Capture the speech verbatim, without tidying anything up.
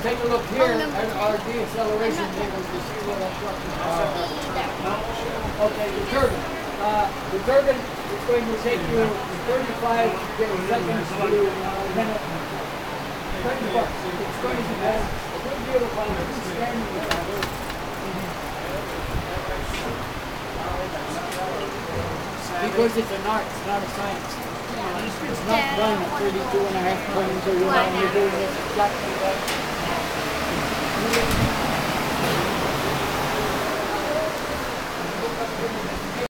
take a look here at our deceleration tables to see what our structure is. Okay, the turbine. Uh, the turbine is going to take you thirty-five seconds to a minute. thirty-five. It's going to be a good deal of fun. It's standing there. Because it's an art, it's not a science. It's not done at thirty-two and a half points, or you're not doing it exactly right.